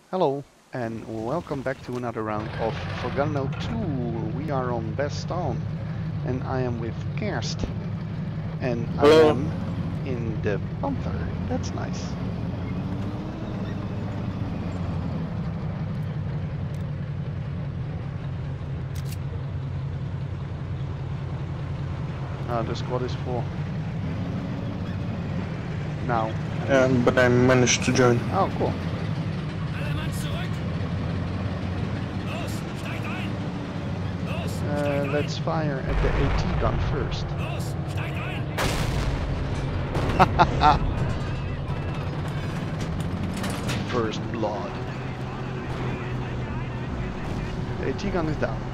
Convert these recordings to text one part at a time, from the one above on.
Hello, and welcome back to another round of Forgotten 2. We are on Bastogne, and I am with Kerst, and I Hello. am in the Panther. That's nice. The squad is full. Now. But I managed to join. Oh, cool. Alle Mann zurück! Los, steigt ein! Los, steigt Let's ein! fire at the AT gun first. Los, steigt ein! First blood. The AT gun is down.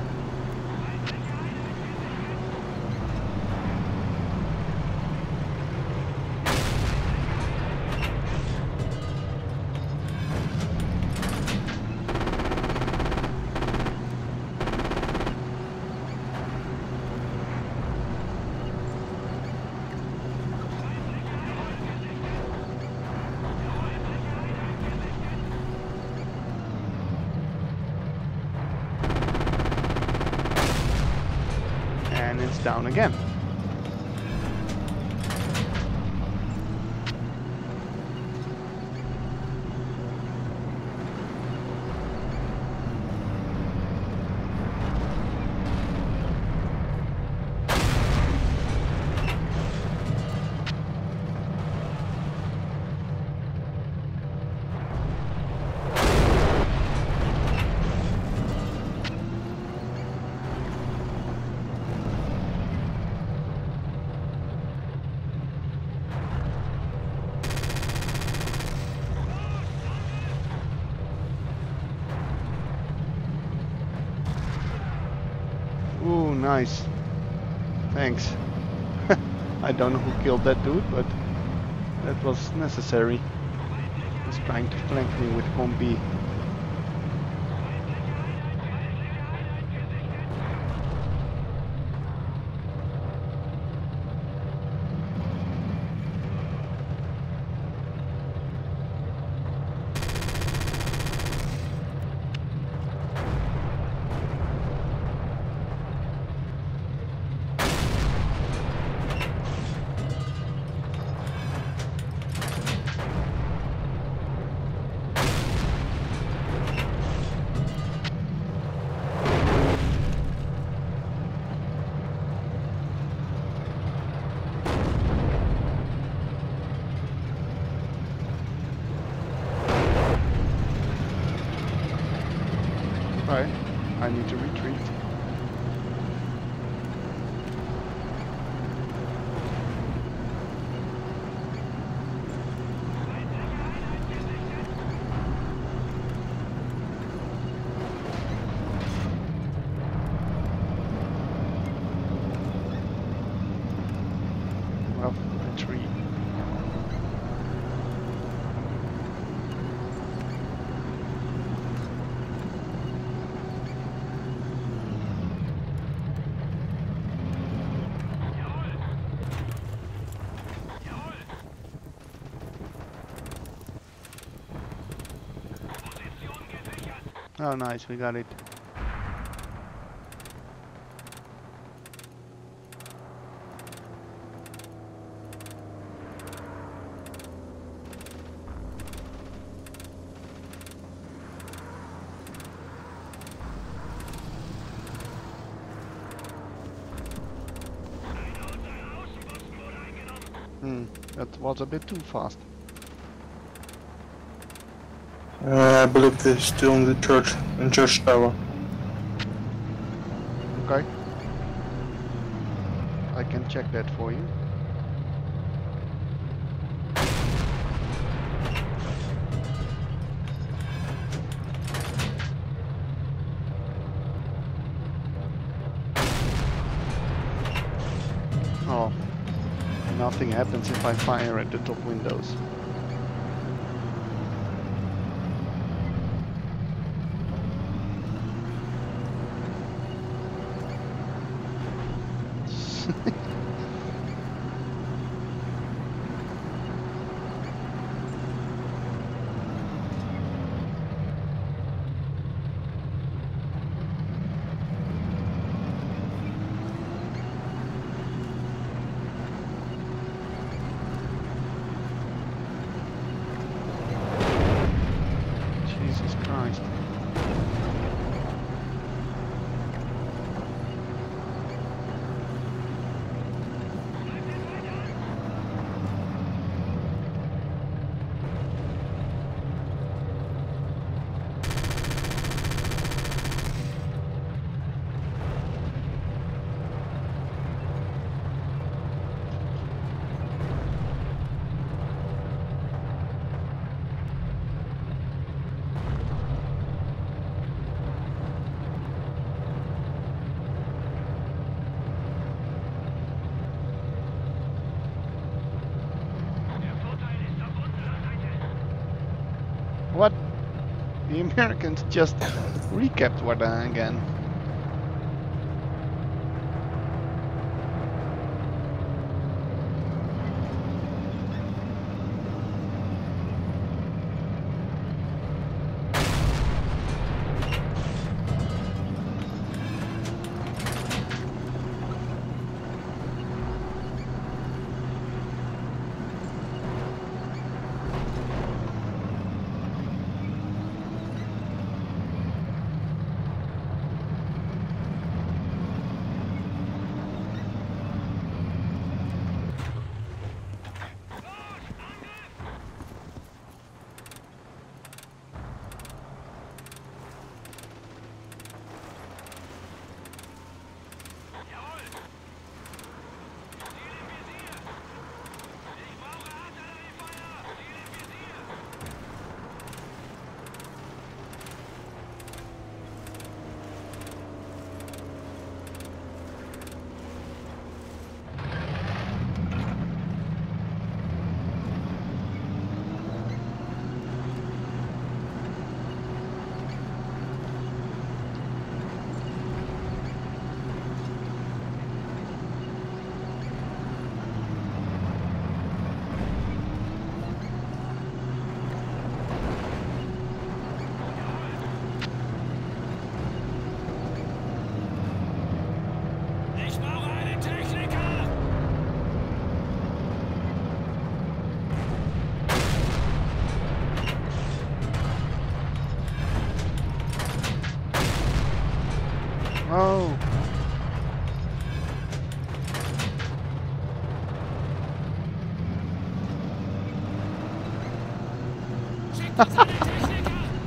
And it's down again. Ooh, nice. Thanks. I don't know who killed that dude, but that was necessary. He was trying to flank me with Combi. Right, I need to retreat. Well, retreat. Oh, nice, we got it. That was a bit too fast. I believe they're still in the church, in church tower. Okay. I can check that for you. Oh, nothing happens if I fire at the top windows. The Americans just recapped Warda again. Ich brauche einen Techniker! Oh. Schickt uns einen Techniker!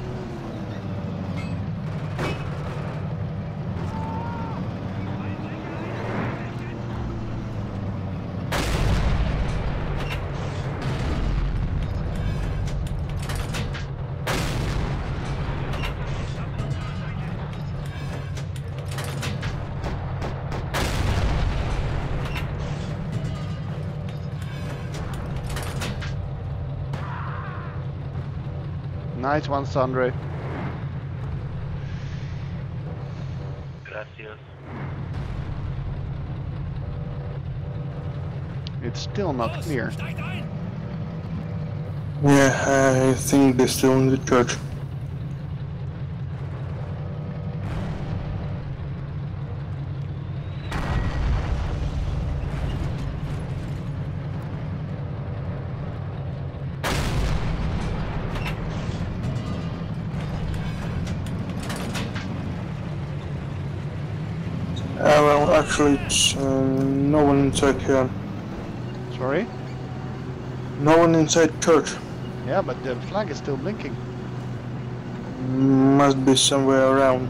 Nice one, Sandre. Gracias. It's still not Los, clear. steigt ein! Yeah, I think they're still in the church. Well, actually, it's no one inside here. Sorry? No one inside church. Yeah, but the flag is still blinking. Must be somewhere around.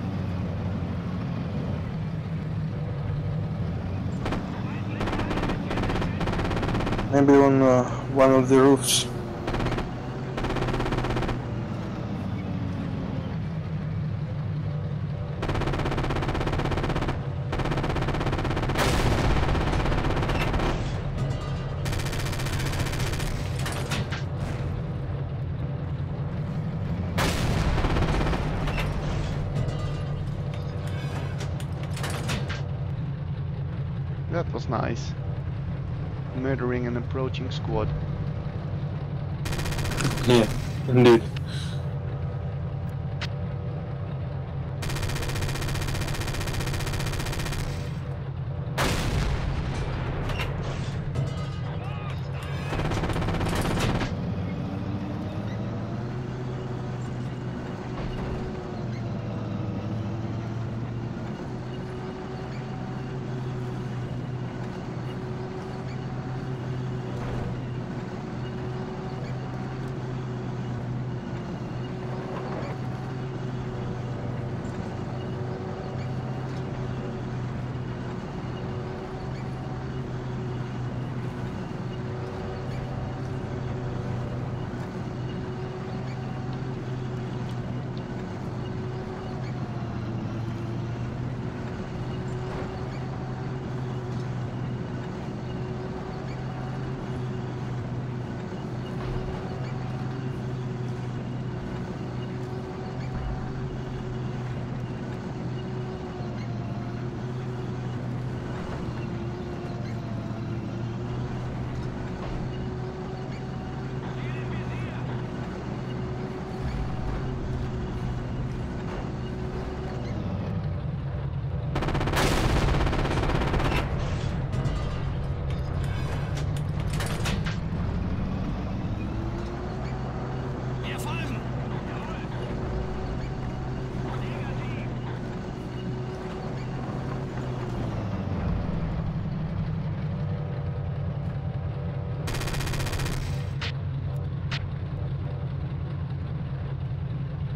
Maybe on one of the roofs. That was nice. Murdering an approaching squad. Yeah, indeed.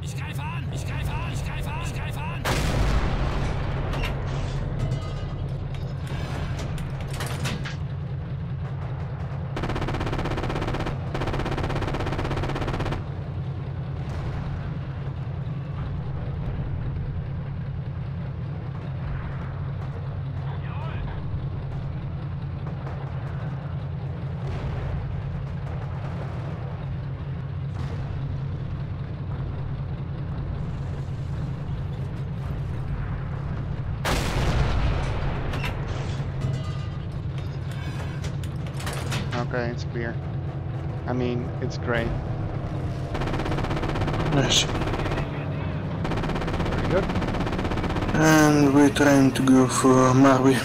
Ich greife an! Ich greife an! Ich greife an! Ich greife an! Okay, it's clear. I mean, it's grey. Nice. Very good. And we're trying to go for Marby.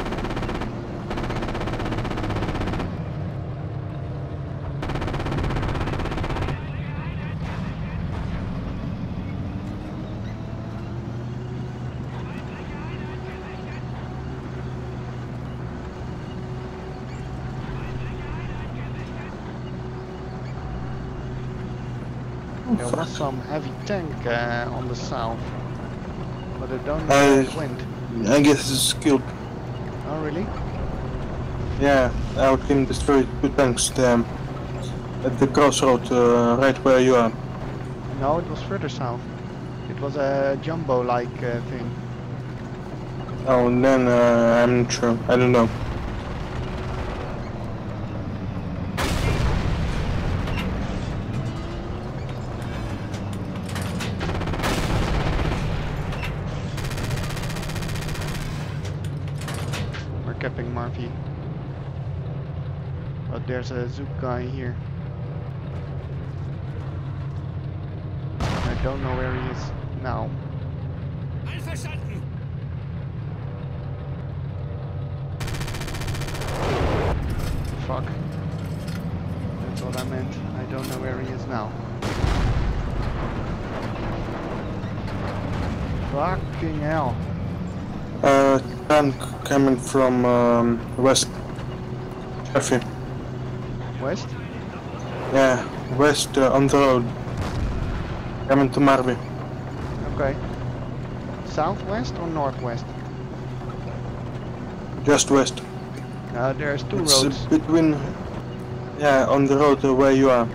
There was some heavy tank on the south, but I don't know where it went. I guess it's killed. Oh really? Yeah, our team destroyed 2 tanks there at the crossroad, right where you are. No, it was further south. It was a jumbo-like thing. Oh, then I'm not sure. I don't know. We're capping Marvy. But there's a Zook guy here. I don't know where he is now. Einverstanden! Fuck. That's what I meant. I don't know where he is now. Fucking hell. Tank coming from west. Jeffy. West? Yeah, west on the road. Coming to Marby. Okay. Southwest or northwest? Just west. There's two It's roads. between. Yeah, on the road where you are.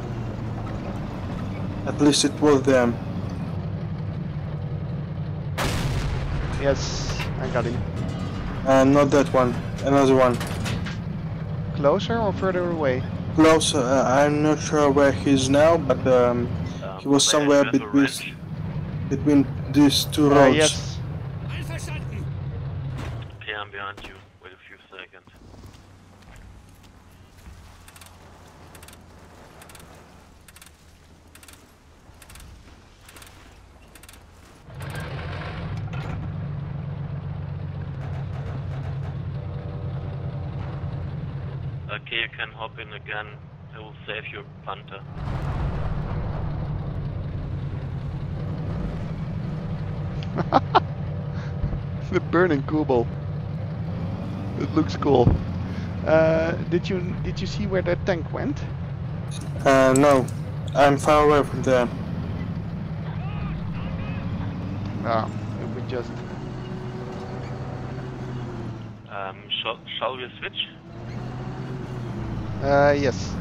At least it was there. Yes, I got him. Not that one. Another one. Closer or further away? Close. I'm not sure where he is now, but he was somewhere between these 2 roads. Yes. Einverstanden! Okay, I'm behind you. Wait a few seconds. Okay, you can hop in again. I will save your Panther. The burning Kubel. It looks cool. Did you see where that tank went? No, I'm far away from there. Ah, we just. Shall we switch? Yes.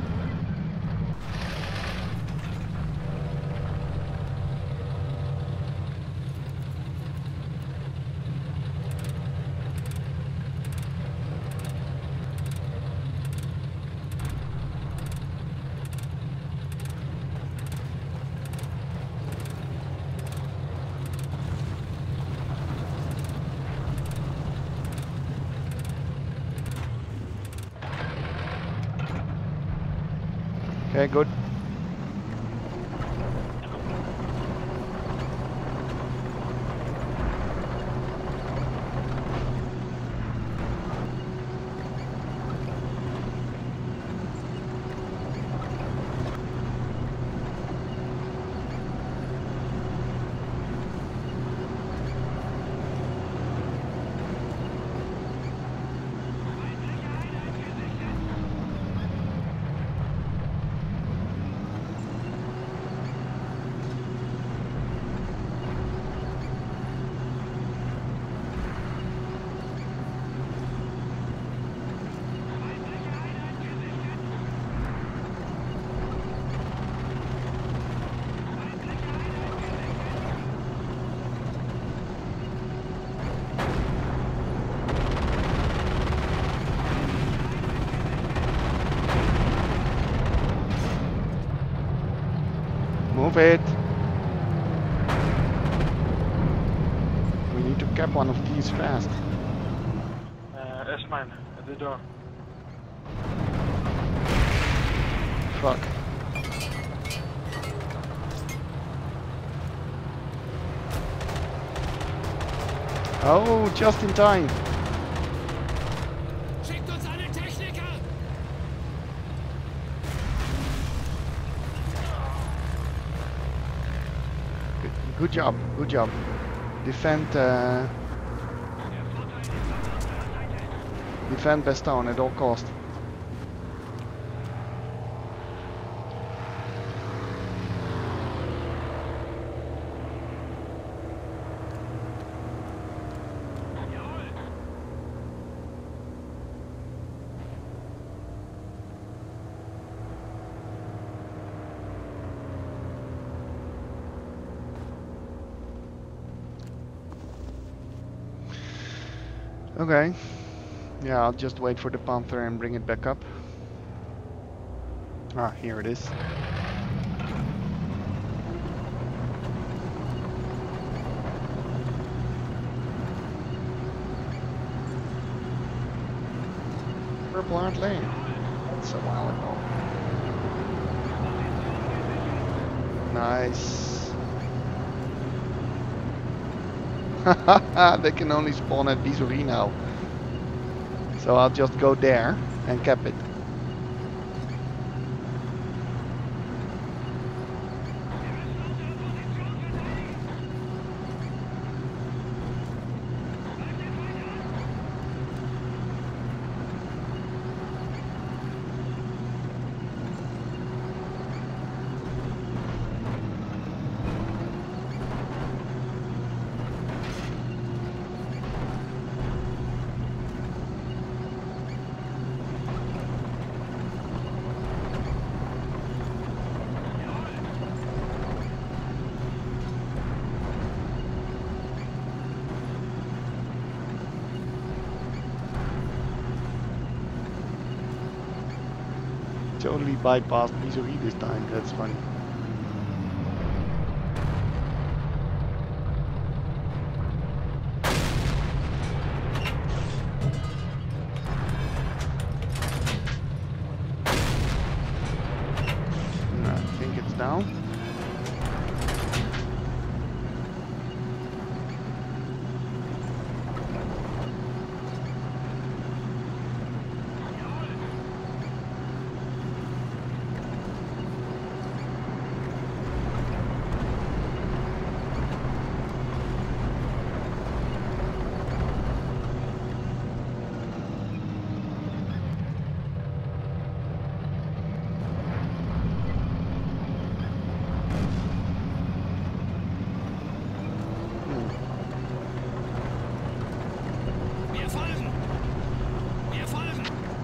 Okay, good. Move it. We need to cap one of these fast. S-mine at the door. Fuck. Oh, just in time. Schickt uns einen Techniker! Good job, good job. Defend defend Bastogne at all cost. Okay. Yeah, I'll just wait for the Panther and bring it back up. Ah, here it is. Purple Heart Lane. That's a while ago. Nice. They can only spawn at Bastogne now. So I'll just go there and cap it. Totally bypassed Bastogne this time, that's funny. I think it's down. Wir folgen! Wir folgen!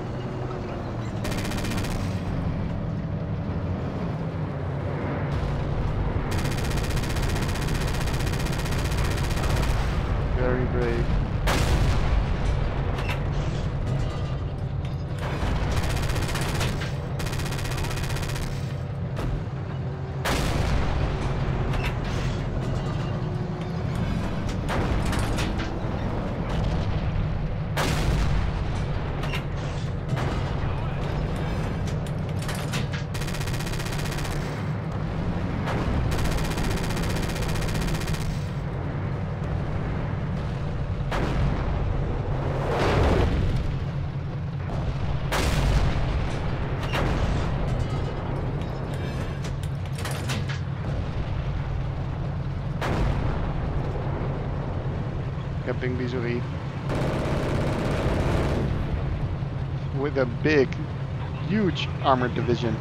Very brave. Capping Bastogne with a big, huge armored division.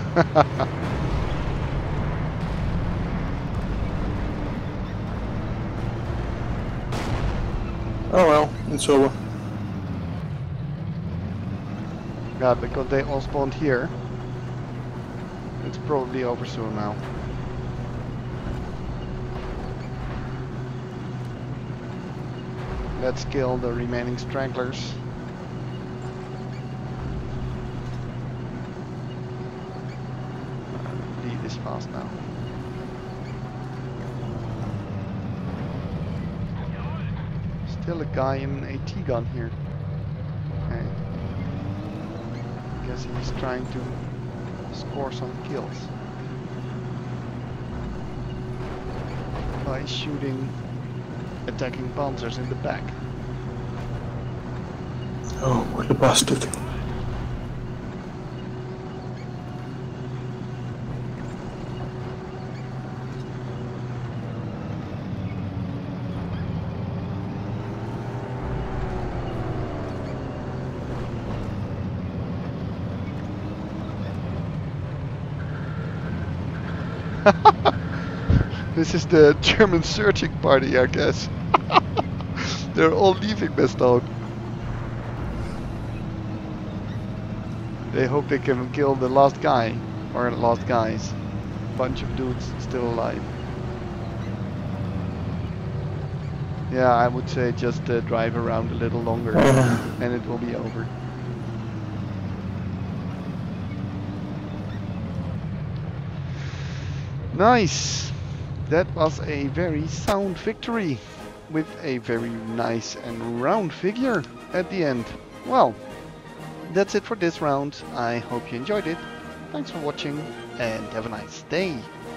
Oh well, it's over. Yeah, because they all spawned here. It's probably over soon now. Let's kill the remaining stragglers. Lead is fast now. Still a guy in an AT gun here. Okay. I guess he's trying to score some kills by shooting attacking panzers in the back. Oh, what a bastard. This is the German searching party, I guess. They're all leaving Bastogne. They hope they can kill the last guy, or last guys. Bunch of dudes still alive. Yeah, I would say just drive around a little longer and it will be over. Nice! That was a very sound victory with a very nice and round figure at the end. Well, that's it for this round. I hope you enjoyed it. Thanks for watching and have a nice day.